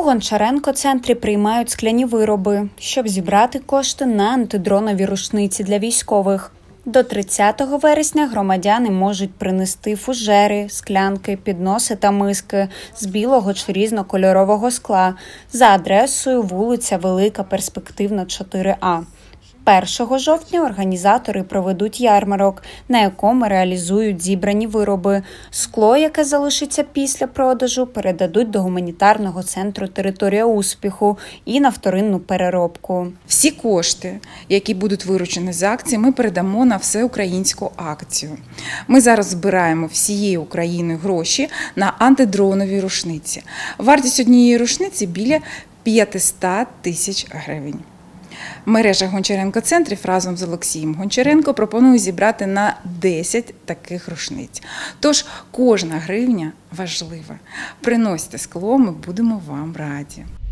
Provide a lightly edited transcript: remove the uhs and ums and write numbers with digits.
Гончаренко-центрі приймають скляні вироби, щоб зібрати кошти на антидронові рушниці для військових. До 30 вересня громадяни можуть принести фужери, склянки, підноси та миски з білого чи різнокольорового скла за адресою вулиця Велика Перспективна, 4А. 1 жовтня організатори проведуть ярмарок, на якому реалізують зібрані вироби. Скло, яке залишиться після продажу, передадуть до гуманітарного центру «Територія успіху» і на вторинну переробку. Всі кошти, які будуть виручені з акції, ми передамо на всеукраїнську акцію. Ми зараз збираємо всією Україною гроші на антидронові рушниці. Вартість однієї рушниці біля 500 тисяч гривень. Мережа Гончаренко-центрів разом з Олексієм Гончаренко пропонує зібрати на 10 таких рушниць. Тож кожна гривня важлива. Приносьте скло, ми будемо вам раді.